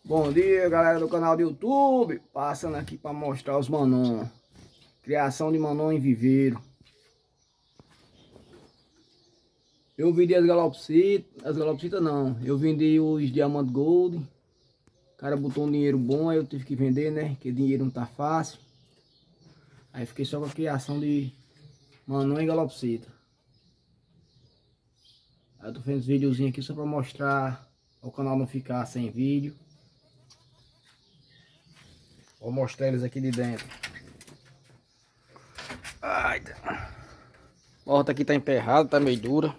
Bom dia, galera do canal do YouTube. Passando aqui para mostrar os manon. Criação de manon em viveiro. Eu vendi as galopsitas não. Eu vendi os Diamante Gold. O cara botou um dinheiro bom, aí eu tive que vender, né? Porque dinheiro não tá fácil. Aí fiquei só com a criação de manon e galopsita. Aí eu tô fazendo uns videozinhos aqui só para mostrar, o canal não ficar sem vídeo. Vou mostrar eles aqui de dentro. Ai, a porta aqui tá emperrada, tá meio dura.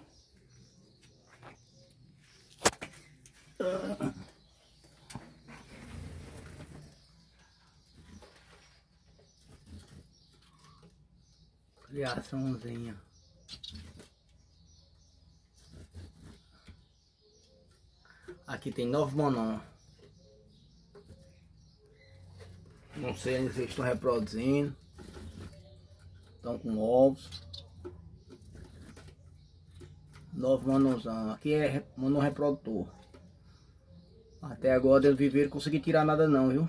Criaçãozinha. Aqui tem 9 manon. Não sei ainda se eles estão reproduzindo. Estão com ovos. 9 manonzão. Aqui é manon reprodutor. Até agora eles viveram, não consegui tirar nada não, viu?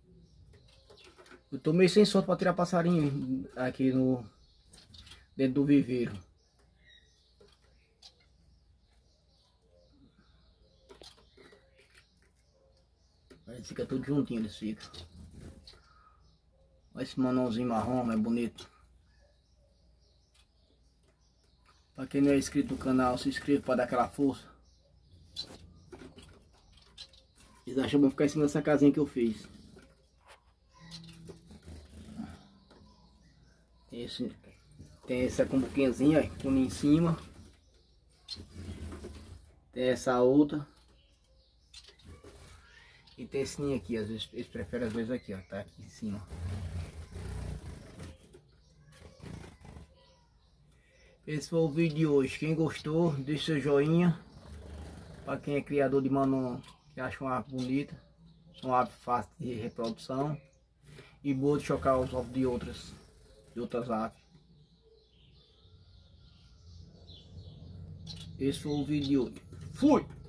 Eu tô meio sem sorte para tirar passarinho aqui no dentro do viveiro. Eles ficam tudo juntinho, eles ficam. Olha esse manãozinho marrom, é bonito. Para quem não é inscrito no canal, se inscreva para dar aquela força. Eles acham bom ficar em cima dessa casinha que eu fiz. Tem essa cumbuquinhazinha em cima. Tem essa outra. E tem esse ninho aqui, às vezes eles preferem às vezes aqui, ó, tá aqui em cima. Esse foi o vídeo de hoje. Quem gostou, deixa seu joinha. Para quem é criador de manon, que acha uma ave bonita, uma ave fácil de reprodução e boa de chocar os ovos de outras aves. Esse foi o vídeo de hoje. Fui!